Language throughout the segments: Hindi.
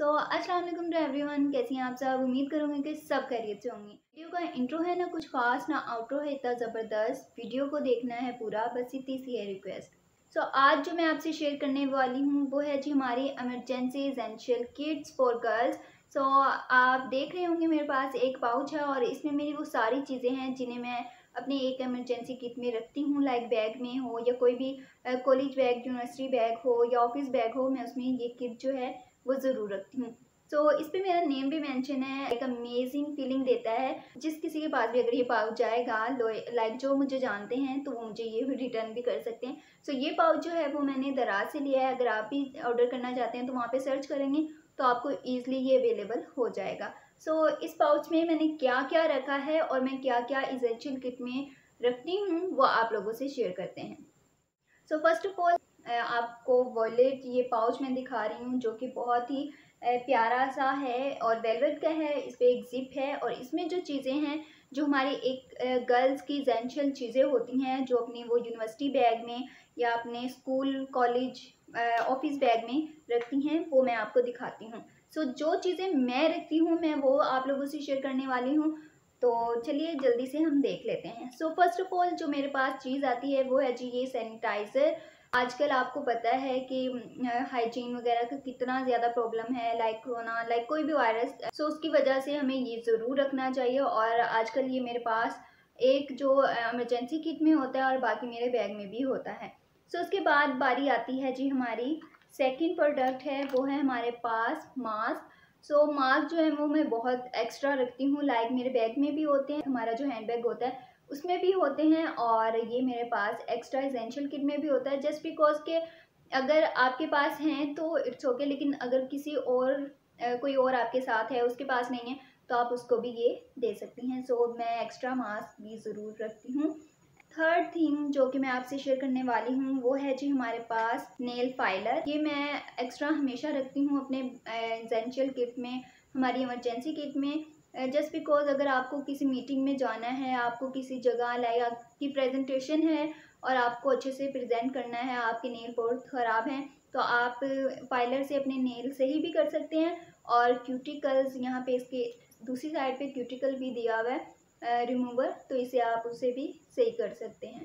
अस्सलाम वालेकुम टू एवरीवन। कैसी हैं आप सब? उम्मीद करूँगी कि सब खैरियत से होंगी। वीडियो का इंट्रो है ना कुछ खास ना आउट्रो है इतना ज़बरदस्त। वीडियो को देखना है पूरा, बस इतनी सी है रिक्वेस्ट। आज जो मैं आपसे शेयर करने वाली हूँ वो है जी हमारी emergency essential kits for girls. आप देख रहे होंगे मेरे पास एक पाउच है और इसमें मेरी वो सारी चीज़ें हैं जिन्हें मैं अपने एक इमरजेंसी किट में रखती हूँ। लाइक बैग में हो या कोई भी कॉलेज बैग, यूनिवर्सिटी बैग हो या ऑफिस बैग हो, मैं उसमें ये किट जो है वो ज़रूर रखती हूँ। इस पे मेरा नेम भी मेंशन है। एक अमेजिंग फीलिंग देता है। जिस किसी के पास भी अगर ये पाउच जाएगा, लाइक जो मुझे जानते हैं तो वो मुझे ये रिटर्न भी कर सकते हैं। ये पाउच जो है वो मैंने दराज से लिया है। अगर आप भी ऑर्डर करना चाहते हैं तो वहाँ पे सर्च करेंगे तो आपको ईजिली ये अवेलेबल हो जाएगा। इस पाउच में मैंने क्या क्या रखा है और मैं क्या क्या इसेंशियल किट में रखती हूँ वो आप लोगों से शेयर करते हैं। फर्स्ट ऑफ ऑल आपको वॉलेट ये पाउच मैं दिखा रही हूँ जो कि बहुत ही प्यारा सा है और वेलवेट का है। इस पर एक जिप है और इसमें जो चीज़ें हैं जो हमारी एक गर्ल्स की एसेंशियल चीज़ें होती हैं जो अपनी वो यूनिवर्सिटी बैग में या अपने स्कूल कॉलेज ऑफिस बैग में रखती हैं वो मैं आपको दिखाती हूँ। जो चीज़ें मैं रखती हूँ मैं वो आप लोगों से शेयर करने वाली हूँ। चलिए जल्दी से हम देख लेते हैं। फर्स्ट ऑफ ऑल जो मेरे पास चीज़ आती है वो है जी ये सैनिटाइज़र। आजकल आपको पता है कि हाइजीन वगैरह का कितना ज़्यादा प्रॉब्लम है, लाइक कोरोना, लाइक कोई भी वायरस। उसकी वजह से हमें ये ज़रूर रखना चाहिए और आजकल ये मेरे पास एक जो इमरजेंसी किट में होता है और बाकी मेरे बैग में भी होता है। उसके बाद बारी आती है जी हमारी सेकंड प्रोडक्ट है वो है हमारे पास मास्क। मास्क जो है वो मैं बहुत एक्स्ट्रा रखती हूँ। लाइक मेरे बैग में भी होते हैं, हमारा जो हैंड बैग होता है उसमें भी होते हैं और ये मेरे पास एक्स्ट्रा एसेंशियल किट में भी होता है। जस्ट बिकॉज के अगर आपके पास हैं तो इट्स ओके, लेकिन अगर किसी और कोई और आपके साथ है उसके पास नहीं है तो आप उसको भी ये दे सकती हैं। मैं एक्स्ट्रा मास्क भी ज़रूर रखती हूँ। थर्ड थिंग जो कि मैं आपसे शेयर करने वाली हूँ वो है जी हमारे पास नेल फाइलर। ये मैं एक्स्ट्रा हमेशा रखती हूँ अपने एसेंशियल किट में, हमारी इमरजेंसी किट में। जस्ट बिकॉज अगर आपको किसी मीटिंग में जाना है, आपको किसी जगह लाइक आपकी प्रेजेंटेशन है और आपको अच्छे से प्रेजेंट करना है, आपके नेल बहुत ख़राब हैं तो आप फाइलर से अपने नेल सही भी कर सकते हैं। और क्यूटिकल्स यहाँ पे इसके दूसरी साइड पे क्यूटिकल भी दिया हुआ है रिमूवर, तो इसे आप उसे भी सही कर सकते हैं।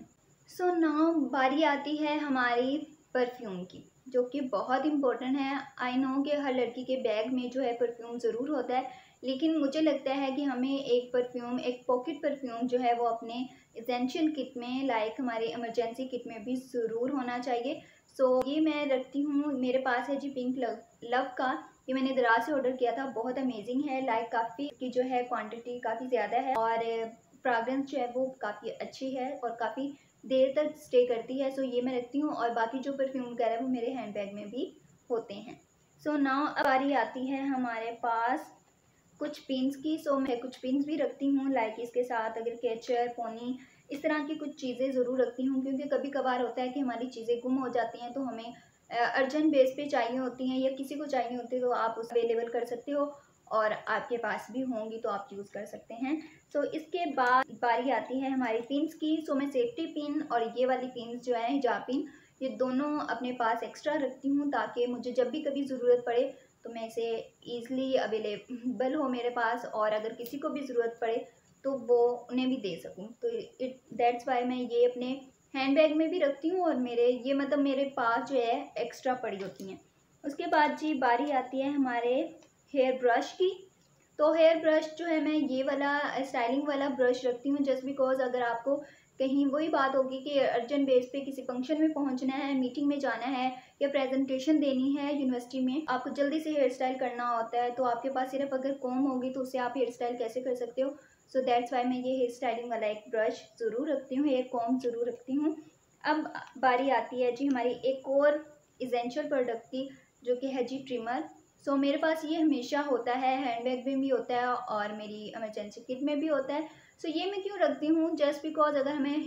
नाउ बारी आती है हमारी परफ्यूम की जो कि बहुत इम्पोर्टेंट है। आई नो कि हर लड़की के बैग में जो है परफ्यूम ज़रूर होता है, लेकिन मुझे लगता है कि हमें एक परफ्यूम, एक पॉकेट परफ्यूम जो है वो अपने एसेंशियल किट में, लाइक हमारी इमरजेंसी किट में भी ज़रूर होना चाहिए। ये मैं रखती हूँ। मेरे पास है जी पिंक लव का। ये मैंने दराज से ऑर्डर किया था, बहुत अमेजिंग है। लाइक काफ़ी की जो है क्वांटिटी काफ़ी ज़्यादा है और फ्रेगरेंस जो है वो काफ़ी अच्छी है और काफ़ी देर तक स्टे करती है। ये मैं रखती हूँ और बाकी जो परफ्यूम वगैरह है वो मेरे हैंड बैग में भी होते हैं। नाउ अब बारी आती है हमारे पास कुछ पिन्स की। मैं कुछ पिन्स भी रखती हूँ, लाइक इसके साथ अगर कैचर, पोनी, इस तरह की कुछ चीज़ें ज़रूर रखती हूँ क्योंकि कभी कभार होता है कि हमारी चीज़ें गुम हो जाती हैं तो हमें अर्जेंट बेस पे चाहिए होती हैं या किसी को चाहिए होती है तो आप उस अवेलेबल कर सकते हो और आपके पास भी होंगी तो आप यूज़ कर सकते हैं। इसके बाद बारी आती है हमारी पिन्स की। मैं सेफ्टी पिन और ये वाली पिन्स जो है हिजाब पिन, ये दोनों अपने पास एक्स्ट्रा रखती हूँ ताकि मुझे जब भी कभी ज़रूरत पड़े तो मैं इसे ईज़िली अवेलेबल हो मेरे पास और अगर किसी को भी ज़रूरत पड़े तो वो उन्हें भी दे सकूँ। दैट्स वाई मैं ये अपने हैंड बैग में भी रखती हूँ और मेरे पास जो है एक्स्ट्रा पड़ी होती हैं। उसके बाद जी बारी आती है हमारे हेयर ब्रश की। हेयर ब्रश जो है मैं ये वाला स्टाइलिंग वाला ब्रश रखती हूँ जस्ट बिकॉज अगर आपको कहीं वही बात होगी कि अर्जेंट बेस पे किसी फंक्शन में पहुंचना है, मीटिंग में जाना है या प्रेजेंटेशन देनी है यूनिवर्सिटी में, आपको जल्दी से हेयर स्टाइल करना होता है तो आपके पास सिर्फ अगर कॉम होगी तो उससे आप हेयर स्टाइल कैसे कर सकते हो। दैट्स वाई मैं ये हेयर स्टाइलिंग वाला एक ब्रश ज़रूर रखती हूँ, हेयर कॉम ज़रूर रखती हूँ। अब बारी आती है जी हमारी एक और इसेंशियल प्रोडक्ट की जो कि है जी ट्रिमर। मेरे पास ये हमेशा होता है, हैंड बैग में भी होता है और मेरी इमरजेंसी किट में भी होता है। ये मैं क्यों रखती हूँ, जस्ट बिकॉज अगर हमें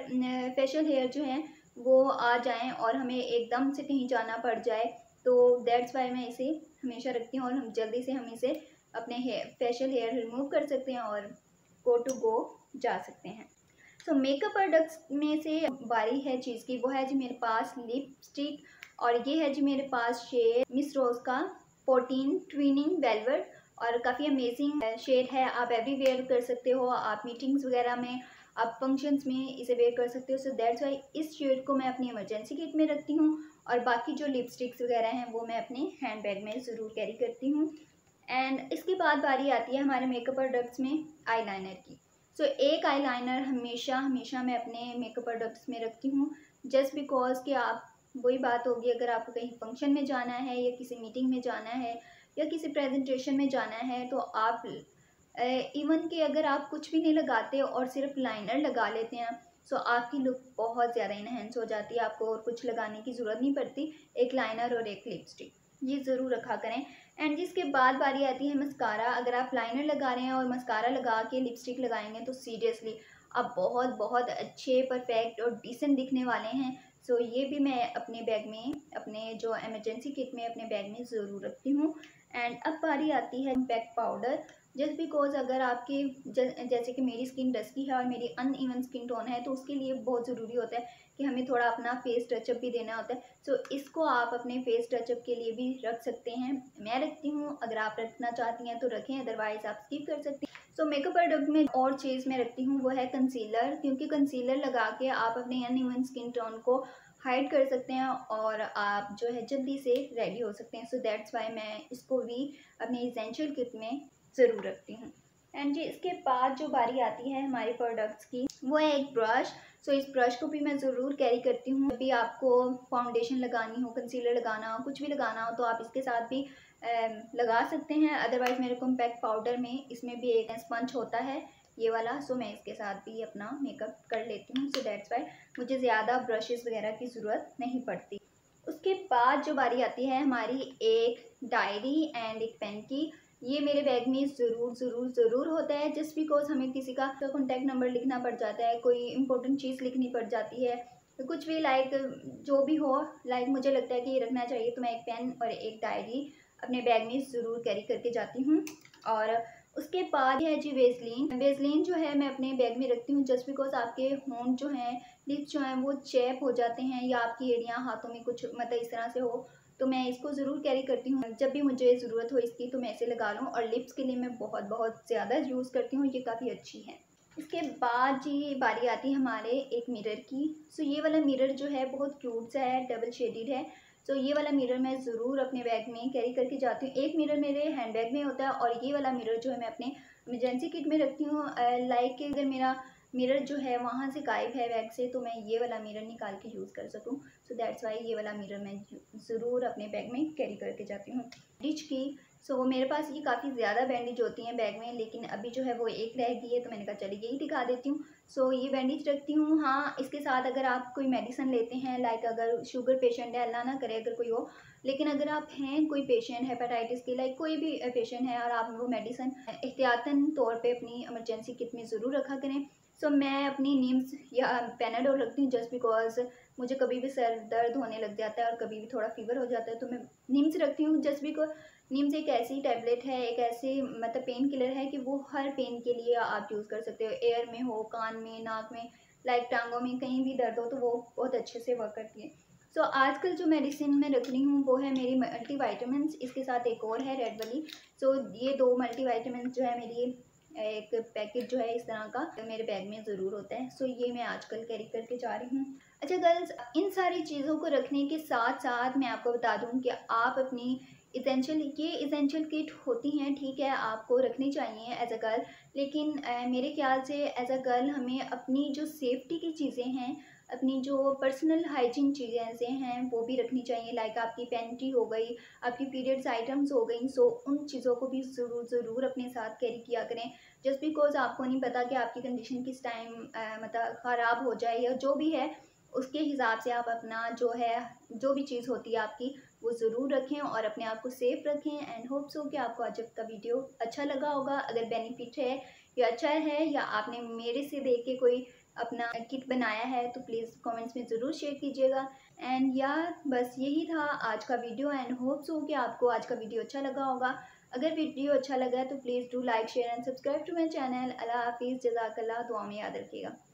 फेशियल हेयर जो हैं वो आ जाएं और हमें एकदम से कहीं जाना पड़ जाए तो दैट्स वाई मैं इसे हमेशा रखती हूँ और हम जल्दी से हम इसे अपने फेशियल हेयर रिमूव कर सकते हैं और गो टू गो जा सकते हैं। मेकअप प्रोडक्ट्स में से बारी है चीज़ की, वो है जी मेरे पास लिपस्टिक और ये है जी मेरे पास शेड मिस रोज़ का 14 ट्विनिंग वेलवेट और काफ़ी अमेजिंग शेड है। आप एवरीवेयर कर सकते हो, आप मीटिंग्स वगैरह में, आप फंक्शंस में इसे वेयर कर सकते हो। सो दैट्स वाई इस शेड को मैं अपनी इमरजेंसी किट में रखती हूँ और बाकी जो लिपस्टिक्स वगैरह हैं वो मैं अपने हैंड बैग में ज़रूर कैरी करती हूँ। एंड इसके बाद बारी आती है हमारे मेकअप प्रोडक्ट्स में आईलाइनर की। सो एक आईलाइनर हमेशा हमेशा मैं अपने मेकअप प्रोडक्ट्स में रखती हूँ, जस्ट बिकॉज कि आप, वही बात होगी, अगर आपको कहीं फंक्शन में जाना है या किसी मीटिंग में जाना है या किसी प्रेजेंटेशन में जाना है, तो आप इवन कि अगर आप कुछ भी नहीं लगाते और सिर्फ लाइनर लगा लेते हैं, सो आपकी लुक बहुत ज़्यादा इनहेंस हो जाती है। आपको और कुछ लगाने की ज़रूरत नहीं पड़ती, एक लाइनर और एक लिपस्टिक ये ज़रूर रखा करें। एंड जिसके बाद बारी आती है मस्कारा। अगर आप लाइनर लगा रहे हैं और मस्कारा लगा के लिपस्टिक लगाएंगे तो सीरियसली आप बहुत बहुत अच्छे, परफेक्ट और डिसेंट दिखने वाले हैं। सो ये भी मैं अपने बैग में, अपने जो इमरजेंसी किट में अपने बैग में ज़रूर रखती हूँ। एंड अब बारी आती है कॉम्पैक्ट पाउडर। जस्ट बिकॉज अगर आपकी जैसे कि मेरी स्किन डस्की है और मेरी अनइवन स्किन टोन है, तो उसके लिए बहुत ज़रूरी होता है कि हमें थोड़ा अपना फेस टचअप भी देना होता है। सो इसको आप अपने फेस टचअप के लिए भी रख सकते हैं, मैं रखती हूँ। अगर आप रखना चाहती हैं तो रखें, अदरवाइज आप स्किप कर सकती हैं। सो मेकअप प्रोडक्ट में और चीज़ मैं रखती हूँ वो है कंसीलर, क्योंकि कंसीलर लगा के आप अपने अनइवन स्किन टोन को हाइड कर सकते हैं और आप जो है जल्दी से रेडी हो सकते हैं। सो दैट्स वाई मैं इसको भी अपनी एसेंशियल किट में ज़रूर रखती हूँ। एंड जी इसके बाद जो बारी आती है हमारे प्रोडक्ट्स की, वो है एक ब्रश। सो इस ब्रश को भी मैं ज़रूर कैरी करती हूँ। जब भी आपको फाउंडेशन लगानी हो, कंसीलर लगाना हो, कुछ भी लगाना हो, तो आप इसके साथ भी लगा सकते हैं। अदरवाइज़ मेरे कॉम्पैक्ट पाउडर में इसमें भी एक स्पंज होता है ये वाला, सो मैं इसके साथ भी अपना मेकअप कर लेती हूँ। सो दैट्स वाई मुझे ज़्यादा ब्रशेस वगैरह की ज़रूरत नहीं पड़ती। उसके बाद जो बारी आती है हमारी एक डायरी एंड एक पेन की। ये मेरे बैग में ज़रूर ज़रूर ज़रूर होता है, जस्ट बिकॉज हमें किसी का कॉन्टैक्ट नंबर लिखना पड़ जाता है, कोई इंपॉर्टेंट चीज़ लिखनी पड़ जाती है, तो कुछ भी लाइक जो भी हो, लाइक मुझे लगता है कि ये रखना चाहिए, तो मैं एक पेन और एक डायरी अपने बैग में ज़रूर कैरी करके जाती हूँ। और उसके बाद है जी वेसलीन। वेसलीन जो है मैं अपने बैग में रखती हूँ, जस्ट बिकॉज आपके होंठ जो हैं, लिप्स जो हैं वो चैप हो जाते हैं, या आपकी एड़ियाँ हाथों में कुछ मतलब इस तरह से हो, तो मैं इसको ज़रूर कैरी करती हूँ। जब भी मुझे ज़रूरत हो इसकी तो मैं इसे लगा लूँ। और लिप्स के लिए मैं बहुत बहुत ज़्यादा यूज़ करती हूँ, ये काफ़ी अच्छी है। इसके बाद जी बारी आती है हमारे एक मिरर की। सो ये वाला मिरर जो है बहुत क्यूट सा है, डबल शेडेड है। सो ये वाला मिरर मैं ज़रूर अपने बैग में कैरी करके जाती हूँ। एक मिरर मेरे हैंड बैग में होता है और ये वाला मिरर जो है मैं अपने इमरजेंसी किट में रखती हूँ। लाइक अगर मेरा मिरर जो है वहाँ से गायब है बैग से, तो मैं ये वाला मिरर निकाल के यूज़ कर सकूँ। सो दैट्स वाई ये वाला मिरर मैं ज़रूर अपने बैग में कैरी करके जाती हूँ। बैंडेज की, सो मेरे पास ये काफ़ी ज़्यादा बैंडेज होती हैं बैग में, लेकिन अभी जो है वो एक रह गई है, तो मैंने कहा चलिए यही दिखा देती हूँ। सो ये बैंडेज रखती हूँ। हाँ, इसके साथ अगर आप कोई मेडिसिन लेते हैं, लाइक अगर शुगर पेशेंट है, अल्लाह ना करे अगर कोई हो, लेकिन अगर आप हैं कोई पेशेंट हेपेटाइटिस की, लाइक कोई भी पेशेंट है और आप वो मेडिसिन एहतियातन तौर पे अपनी इमरजेंसी किट में ज़रूर रखा करें। सो मैं अपनी नीम्स या पैनाडोल रखती हूँ, जस्ट बिकॉज मुझे कभी भी सर दर्द होने लग जाता है और कभी भी थोड़ा फीवर हो जाता है, तो मैं नीम्स रखती हूँ। जस्ट बिकॉज नीम्स एक ऐसी टैबलेट है, एक ऐसे मतलब पेन किलर है कि वो हर पेन के लिए आप यूज़ कर सकते हो। एयर में हो, कान में, नाक में, लाइक टांगों में, कहीं भी दर्द हो तो वो बहुत अच्छे से वर्क करती है। सो आजकल जो मेडिसिन मैं रख रही हूँ वो है मेरी मल्टी वाइटामिन, इसके साथ एक और है रेड वाली। सो ये दो मल्टी वाइटामिन जो है मेरी, एक पैकेट जो है इस तरह का मेरे बैग में ज़रूर होता है। सो ये मैं आजकल कैरी करके जा रही हूँ। अच्छा गर्ल्स, इन सारी चीज़ों को रखने के साथ साथ मैं आपको बता दूँ कि आप अपनी इसेंशियल किट होती हैं, ठीक है, आपको रखनी चाहिए एज अ गर्ल, लेकिन मेरे ख्याल से एज अ गर्ल हमें अपनी जो सेफ्टी की चीज़ें हैं, अपनी जो पर्सनल हाइजीन चीज़ें हैं वो भी रखनी चाहिए। लाइक आपकी पैंट्री हो गई, आपकी पीरियड्स आइटम्स हो गई। सो उन चीज़ों को भी ज़रूर अपने साथ कैरी किया करें, जस्ट बिकॉज आपको नहीं पता कि आपकी कंडीशन किस टाइम मतलब ख़राब हो जाए, या जो भी है उसके हिसाब से आप अपना जो है, जो भी चीज़ होती है आपकी, वो ज़रूर रखें और अपने आप को सेफ रखें। एंड होप सो कि आपको आज का वीडियो अच्छा लगा होगा। अगर बेनिफिट है या अच्छा है, या आपने मेरे से देख के कोई अपना किट बनाया है, तो प्लीज़ कमेंट्स में ज़रूर शेयर कीजिएगा। एंड यार बस यही था आज का वीडियो, एंड होप सो कि आपको आज का वीडियो अच्छा लगा होगा। अगर वीडियो अच्छा लगा है तो please do like, share and subscribe to my channel. अल्लाह हाफिज़, जज़ाकल्लाह, दुआ में याद रखिएगा।